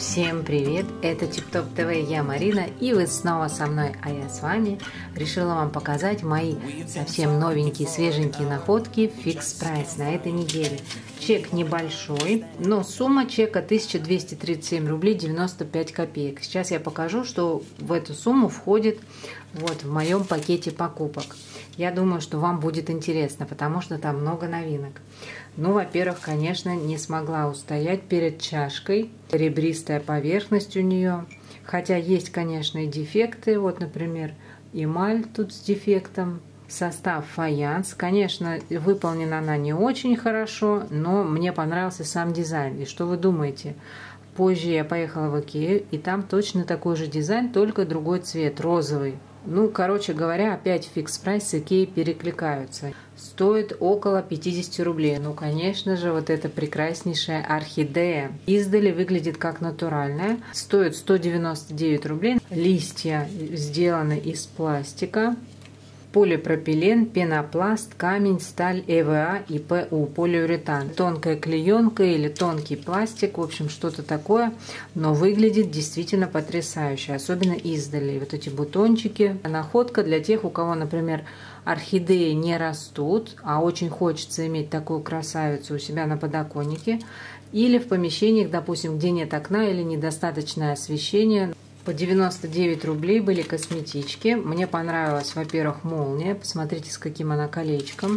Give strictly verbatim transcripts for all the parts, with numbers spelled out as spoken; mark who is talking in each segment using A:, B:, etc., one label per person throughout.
A: Всем привет! Это Тип-Топ ТВ, я Марина, и вы снова со мной, а я с вами. Решила вам показать мои совсем новенькие, свеженькие находки в фикс прайс на этой неделе. Чек небольшой, но сумма чека тысяча двести тридцать семь рублей девяносто пять копеек. Сейчас я покажу, что в эту сумму входит вот в моем пакете покупок. Я думаю, что вам будет интересно, потому что там много новинок. Ну, во-первых, конечно, не смогла устоять перед чашкой. Ребристая поверхность у нее. Хотя есть, конечно, и дефекты. Вот, например, эмаль тут с дефектом. Состав фаянс. Конечно, выполнена она не очень хорошо, но мне понравился сам дизайн. И что вы думаете? Позже я поехала в Икею, и там точно такой же дизайн, только другой цвет, розовый. Ну, короче говоря, опять фикс прайс с Икеей перекликаются. Стоит около пятидесяти рублей. Ну, конечно же, вот эта прекраснейшая орхидея. Издали выглядит как натуральная. Стоит сто девяносто девять рублей. Листья сделаны из пластика. Полипропилен, пенопласт, камень, сталь, ЭВА и ПУ, полиуретан. Тонкая клеенка или тонкий пластик, в общем, что-то такое, но выглядит действительно потрясающе, особенно издали. Вот эти бутончики. Находка для тех, у кого, например, орхидеи не растут, а очень хочется иметь такую красавицу у себя на подоконнике или в помещениях, допустим, где нет окна или недостаточное освещение. По девяносто девять рублей были косметички. Мне понравилась, во-первых, молния. Посмотрите, с каким она колечком.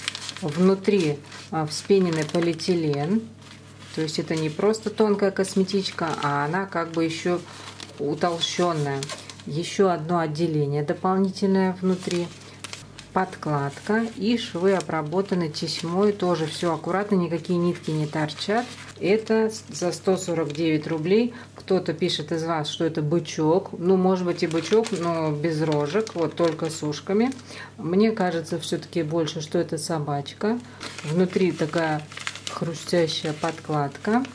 A: Внутри вспененный полиэтилен. То есть это не просто тонкая косметичка, а она как бы еще утолщенная. Еще одно отделение дополнительное внутри. Подкладка и швы обработаны тесьмой. Тоже все аккуратно, никакие нитки не торчат. Это за сто сорок девять рублей. Кто-то пишет из вас, что это бычок. Ну, может быть и бычок, но без рожек. Вот только с ушками. Мне кажется все-таки больше, что это собачка. Внутри такая хрустящая подкладка.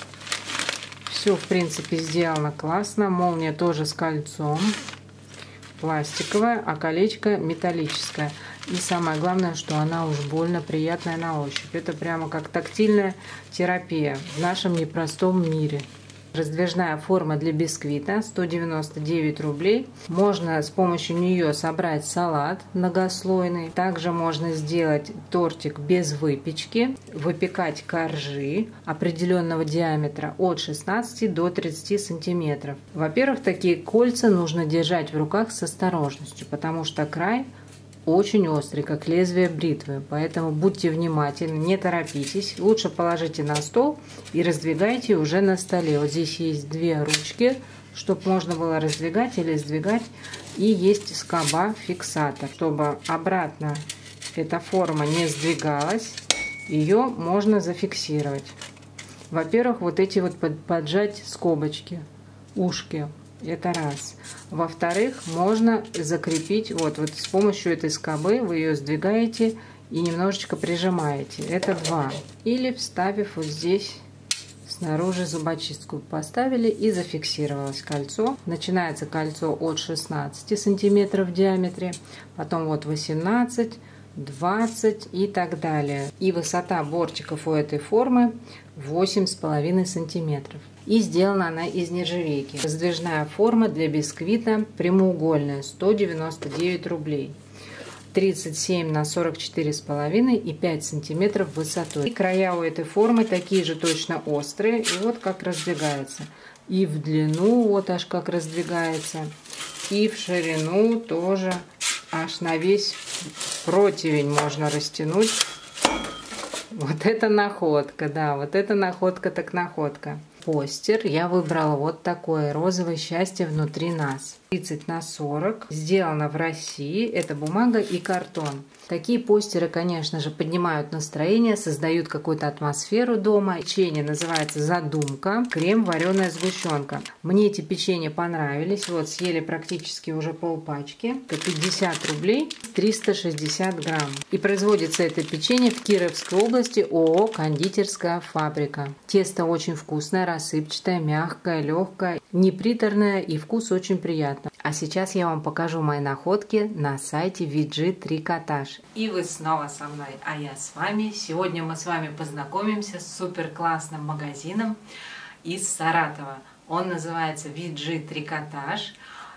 A: Все, в принципе, сделано классно. Молния тоже с кольцом. Пластиковая, а колечко металлическое. И самое главное, что она уж больно приятная на ощупь. Это прямо как тактильная терапия в нашем непростом мире. Раздвижная форма для бисквита, сто девяносто девять рублей. Можно с помощью нее собрать салат многослойный. Также можно сделать тортик без выпечки, выпекать коржи определенного диаметра от шестнадцати до тридцати сантиметров. Во-первых, такие кольца нужно держать в руках с осторожностью, потому что край очень острый, как лезвие бритвы. Поэтому будьте внимательны, не торопитесь. Лучше положите на стол и раздвигайте уже на столе. Вот здесь есть две ручки, чтобы можно было раздвигать или сдвигать. И есть скоба фиксатор, чтобы обратно эта форма не сдвигалась. Ее можно зафиксировать. Во-первых, вот эти вот поджать скобочки, ушки. Это раз. Во-вторых, можно закрепить вот, вот с помощью этой скобы. Вы ее сдвигаете и немножечко прижимаете. Это два. Или вставив вот здесь снаружи зубочистку поставили и зафиксировалось кольцо. Начинается кольцо от шестнадцати сантиметров в диаметре. Потом вот восемнадцать, двадцать и так далее. И высота бортиков у этой формы восемь с половиной сантиметров. И сделана она из нержавейки. Раздвижная форма для бисквита прямоугольная, сто девяносто девять рублей. тридцать семь на сорок четыре с половиной и пять сантиметров высотой. И края у этой формы такие же точно острые. И вот как раздвигается. И в длину вот аж как раздвигается. И в ширину тоже аж на весь противень можно растянуть. Вот это находка, да, вот это находка так находка. Постер я выбрала вот такое розовое счастье внутри нас. тридцать на сорок. Сделано в России. Это бумага и картон. Такие постеры, конечно же, поднимают настроение, создают какую-то атмосферу дома. Печенье называется «Задумка». Крем вареная сгущенка. Мне эти печенья понравились. Вот съели практически уже полпачки. Это пятьдесят рублей, триста шестьдесят грамм. И производится это печенье в Кировской области, ООО «Кондитерская фабрика». Тесто очень вкусное, рассыпчатое, мягкое, легкое, неприторное и вкус очень приятный. А сейчас я вам покажу мои находки на сайте ви джи Трикотаж. И вы снова со мной, а я с вами. Сегодня мы с вами познакомимся с супер классным магазином из Саратова. Он называется ви джи Трикотаж.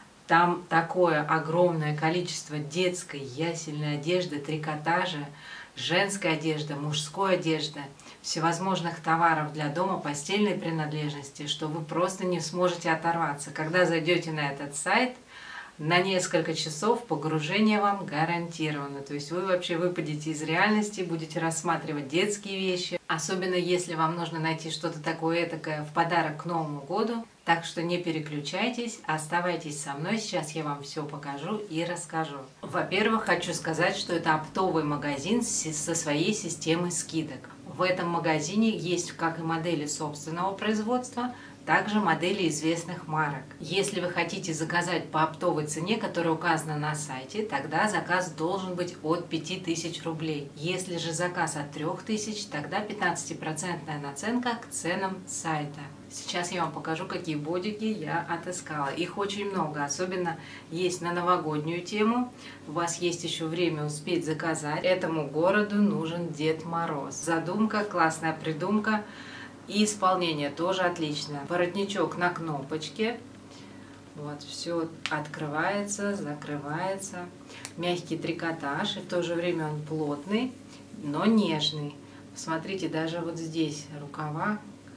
A: Там такое огромное количество детской ясельной одежды, трикотажа, женской одежды, мужской одежды, всевозможных товаров для дома, постельной принадлежности, что вы просто не сможете оторваться. Когда зайдете на этот сайт, на несколько часов погружение вам гарантировано. То есть вы вообще выпадете из реальности, будете рассматривать детские вещи. Особенно если вам нужно найти что-то такое этакое в подарок к Новому году. Так что не переключайтесь, оставайтесь со мной. Сейчас я вам все покажу и расскажу. Во-первых, хочу сказать, что это оптовый магазин со своей системой скидок. В этом магазине есть как и модели собственного производства, также модели известных марок. Если вы хотите заказать по оптовой цене, которая указана на сайте, тогда заказ должен быть от пяти тысяч рублей. Если же заказ от трёх тысяч, тогда пятнадцатипроцентная наценка к ценам сайта. Сейчас я вам покажу, какие бодики я отыскала. Их очень много, особенно есть на новогоднюю тему. У вас есть еще время успеть заказать. Этому городу нужен Дед Мороз. Задумка, классная придумка. И исполнение тоже отличное. Воротничок на кнопочке. Вот, все открывается, закрывается. Мягкий трикотаж, и в то же время он плотный, но нежный. Посмотрите, даже вот здесь рукава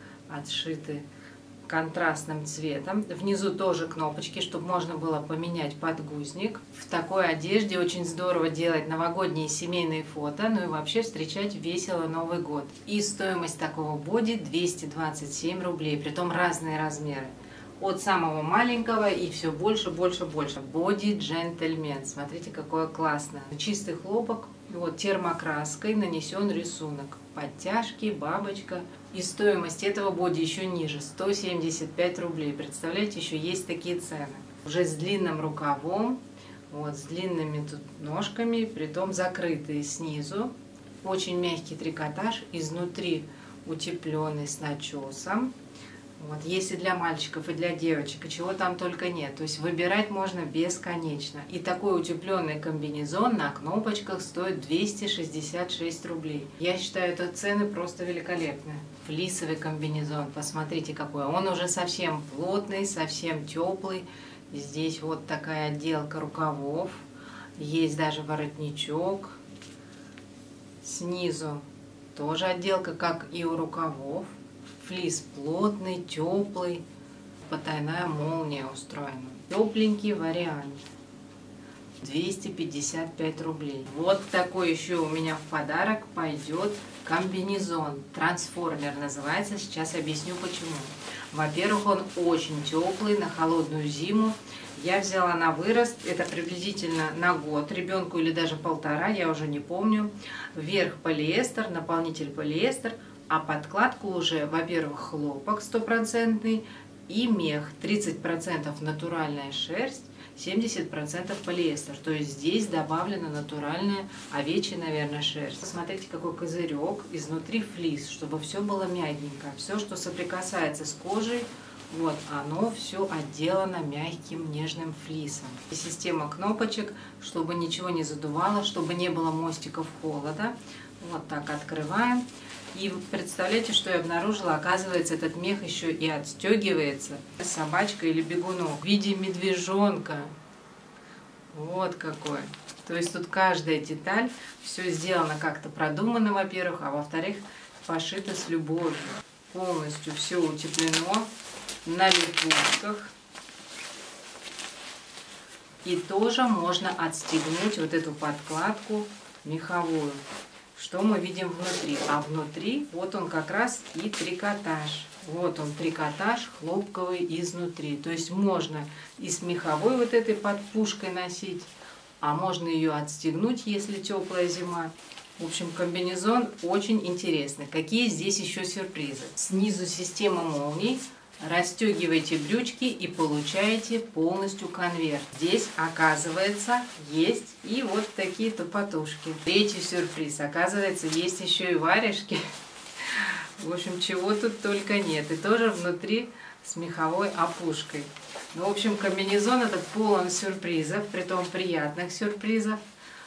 A: отшиты контрастным цветом. Внизу тоже кнопочки, чтобы можно было поменять подгузник. В такой одежде очень здорово делать новогодние семейные фото, ну и вообще встречать весело Новый год. И стоимость такого боди двести двадцать семь рублей, притом разные размеры. От самого маленького и все больше, больше, больше. Боди джентльмен. Смотрите, какое классное. Чистый хлопок. Вот термокраской нанесен рисунок. Подтяжки, бабочка. И стоимость этого боди еще ниже. сто семьдесят пять рублей. Представляете, еще есть такие цены. Уже с длинным рукавом. Вот, с длинными тут ножками. Притом закрытые снизу. Очень мягкий трикотаж. Изнутри утепленный с начесом. Вот, есть и для мальчиков, и для девочек, и чего там только нет. То есть выбирать можно бесконечно. И такой утепленный комбинезон на кнопочках стоит двести шестьдесят шесть рублей. Я считаю, это цены просто великолепные. Флисовый комбинезон, посмотрите какой. Он уже совсем плотный, совсем теплый. Здесь вот такая отделка рукавов. Есть даже воротничок. Снизу тоже отделка, как и у рукавов. Флис плотный, теплый, потайная молния устроена. Тепленький вариант. двести пятьдесят пять рублей. Вот такой еще у меня в подарок пойдет комбинезон. Трансформер называется. Сейчас объясню почему. Во-первых, он очень теплый на холодную зиму. Я взяла на вырост, это приблизительно на год ребенку или даже полтора, я уже не помню. Верх полиэстер, наполнитель полиэстер. А подкладку уже, во-первых, хлопок стопроцентный и мех. тридцать процентов натуральная шерсть, семьдесят процентов полиэстер. То есть здесь добавлена натуральная овечья, наверное, шерсть. Посмотрите, какой козырек. Изнутри флис, чтобы все было мягенько. Все, что соприкасается с кожей, вот оно все отделано мягким нежным флисом. И система кнопочек, чтобы ничего не задувало, чтобы не было мостиков холода. Вот так открываем. И представляете, что я обнаружила? Оказывается, этот мех еще и отстегивается. Собачка или бегунок в виде медвежонка. Вот какой. То есть тут каждая деталь, все сделано как-то продумано, во-первых, а во-вторых, пошито с любовью. Полностью все утеплено на липучках. И тоже можно отстегнуть вот эту подкладку меховую. Что мы видим внутри? А внутри вот он как раз и трикотаж. Вот он трикотаж хлопковый изнутри. То есть можно и с меховой вот этой подпушкой носить, а можно ее отстегнуть, если теплая зима. В общем, комбинезон очень интересный. Какие здесь еще сюрпризы? Снизу система молний. Расстегиваете брючки и получаете полностью конверт. Здесь, оказывается, есть и вот такие топотушки. Третий сюрприз. Оказывается, есть еще и варежки. В общем, чего тут только нет. И тоже внутри с меховой опушкой. Ну, в общем, комбинезон этот полон сюрпризов, притом приятных сюрпризов.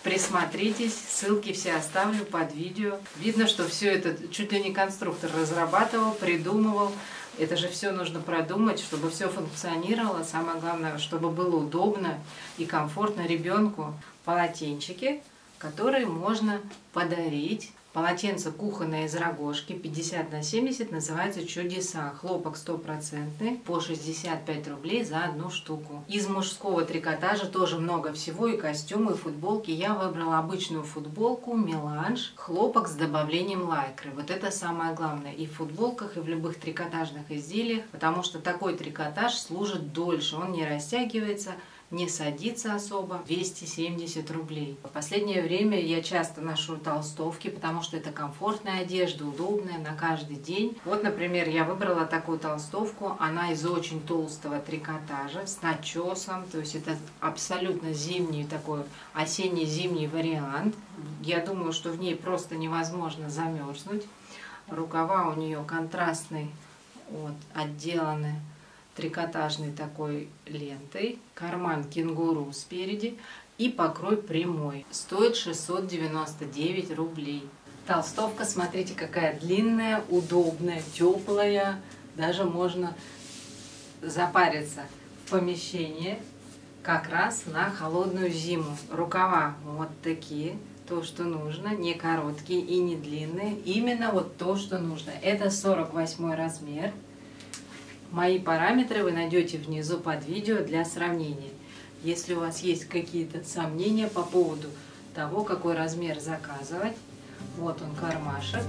A: Присмотритесь, ссылки все оставлю под видео. Видно, что все это чуть ли не конструктор разрабатывал, придумывал. Это же все нужно продумать, чтобы все функционировало. Самое главное, чтобы было удобно и комфортно ребенку. Полотенчики, которые можно подарить. Полотенце кухонное из рогожки пятьдесят на семьдесят, называется «Чудеса». Хлопок стопроцентный, по шестьдесят пять рублей за одну штуку. Из мужского трикотажа тоже много всего, и костюмы, и футболки. Я выбрала обычную футболку меланж, хлопок с добавлением лайкры. Вот это самое главное и в футболках, и в любых трикотажных изделиях, потому что такой трикотаж служит дольше, он не растягивается, не садится особо. Двести семьдесят рублей. В последнее время я часто ношу толстовки, потому что это комфортная одежда, удобная на каждый день. Вот, например, я выбрала такую толстовку. Она из очень толстого трикотажа с начесом. То есть это абсолютно зимний такой осенне-зимний вариант. Я думаю, что в ней просто невозможно замерзнуть. Рукава у нее контрастные, вот, отделаны трикотажной такой лентой, карман кенгуру спереди и покрой прямой. Стоит шестьсот девяносто девять рублей. Толстовка, смотрите, какая длинная, удобная, теплая. Даже можно запариться в помещении как раз на холодную зиму. Рукава вот такие, то, что нужно, не короткие и не длинные. Именно вот то, что нужно. Это сорок восьмой размер. Мои параметры вы найдете внизу под видео для сравнения. Если у вас есть какие-то сомнения по поводу того, какой размер заказывать, вот он кармашек.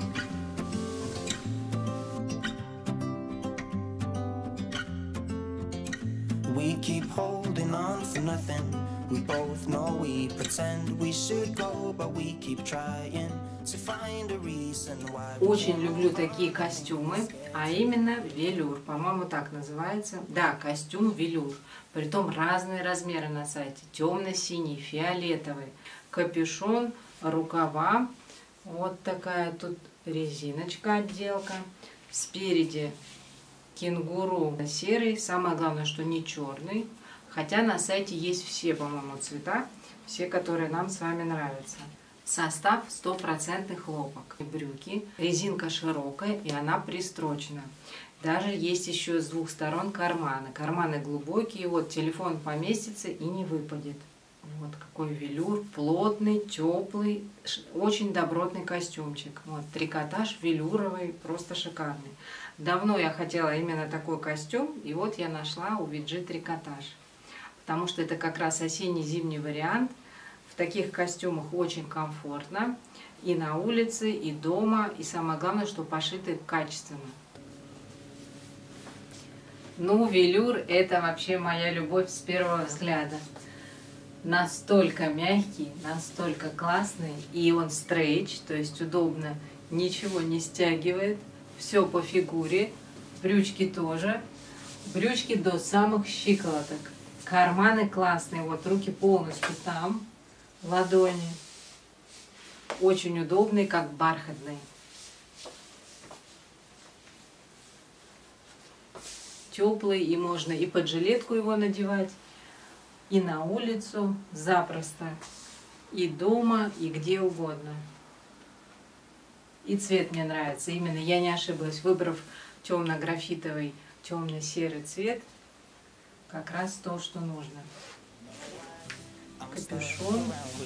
A: We keep holding on for nothing. We both know we pretend we should go, but we keep trying to find a reason why. Очень люблю такие костюмы, а именно велюр, по-моему, так называется. Да, костюм велюр. Притом разные размеры на сайте. Темно-синий, фиолетовый, капюшон, рукава. Вот такая тут резиночка, отделка. Спереди кенгуру серый, самое главное, что не черный. Хотя на сайте есть все, по-моему, цвета, все, которые нам с вами нравятся. Состав стопроцентный хлопок. Брюки, резинка широкая и она пристрочена. Даже есть еще с двух сторон карманы. Карманы глубокие, вот телефон поместится и не выпадет. Вот какой велюр, плотный, теплый, очень добротный костюмчик. Вот трикотаж велюровый, просто шикарный. Давно я хотела именно такой костюм, и вот я нашла у ви джи трикотаж. Потому что это как раз осенне-зимний вариант. В таких костюмах очень комфортно и на улице, и дома, и самое главное, что пошиты качественно. Ну, велюр – это вообще моя любовь с первого взгляда. Настолько мягкий, настолько классный, и он стрейч, то есть удобно, ничего не стягивает, все по фигуре, брючки тоже, брючки до самых щиколоток. Карманы классные, вот руки полностью там, ладони. Очень удобный, как бархатный. Теплый, и можно и под жилетку его надевать, и на улицу запросто, и дома, и где угодно. И цвет мне нравится. Именно я не ошиблась, выбрав темно-графитовый, темно-серый цвет. Как раз то, что нужно. Капюшон.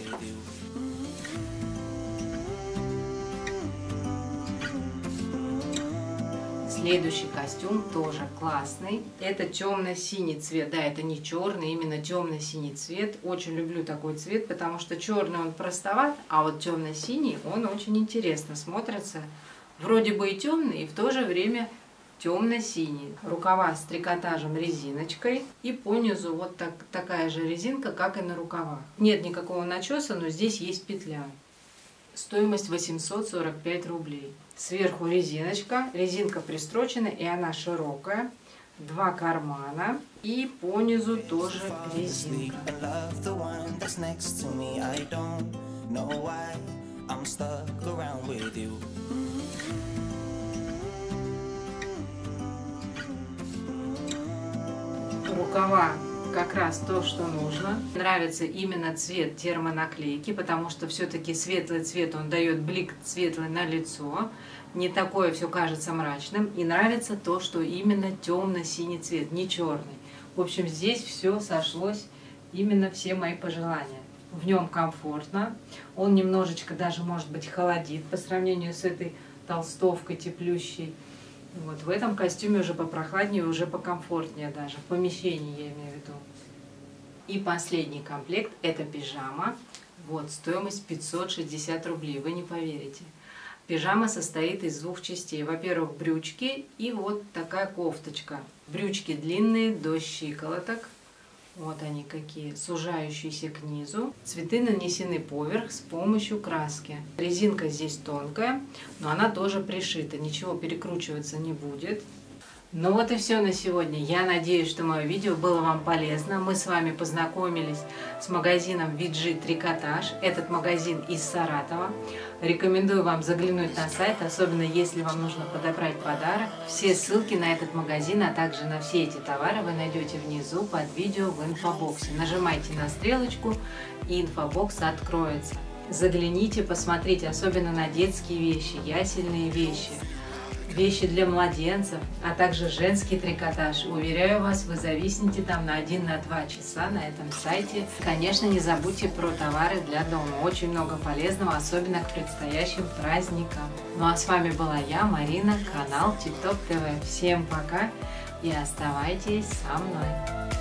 A: Следующий костюм тоже классный. Это темно-синий цвет. Да, это не черный, именно темно-синий цвет. Очень люблю такой цвет, потому что черный он простоват, а вот темно-синий он очень интересно смотрится. Вроде бы и темный, и в то же время темно-синий. Рукава с трикотажем резиночкой. И по низу вот так, такая же резинка, как и на рукавах. Нет никакого начеса, но здесь есть петля. Стоимость восемьсот сорок пять рублей. Сверху резиночка. Резинка пристрочена, и она широкая. Два кармана. И по низу тоже резинка. Рукава как раз то, что нужно. Нравится именно цвет термонаклейки, потому что все-таки светлый цвет, он дает блик светлый на лицо. Не такое все кажется мрачным. И нравится то, что именно темно-синий цвет, не черный. В общем, здесь все сошлось, именно все мои пожелания. В нем комфортно. Он немножечко даже, может быть, холодит по сравнению с этой толстовкой теплющей. Вот в этом костюме уже попрохладнее, уже покомфортнее даже. В помещении я имею в виду. И последний комплект – это пижама. Вот, стоимость пятьсот шестьдесят рублей, вы не поверите. Пижама состоит из двух частей. Во-первых, брючки и вот такая кофточка. Брючки длинные, до щиколоток. Вот они какие, сужающиеся к низу. Цветы нанесены поверх с помощью краски. Резинка здесь тонкая, но она тоже пришита. Ничего перекручиваться не будет. Ну вот и все на сегодня. Я надеюсь, что мое видео было вам полезно. Мы с вами познакомились с магазином ви джи Трикотаж. Этот магазин из Саратова. Рекомендую вам заглянуть на сайт, особенно если вам нужно подобрать подарок. Все ссылки на этот магазин, а также на все эти товары вы найдете внизу под видео в инфобоксе. Нажимайте на стрелочку, и инфобокс откроется. Загляните, посмотрите, особенно на детские вещи, ясельные вещи. Вещи для младенцев, а также женский трикотаж. Уверяю вас, вы зависнете там на один-два часа на этом сайте. Конечно, не забудьте про товары для дома. Очень много полезного, особенно к предстоящим праздникам. Ну а с вами была я, Марина, канал Тип Топ ТВ. Всем пока и оставайтесь со мной.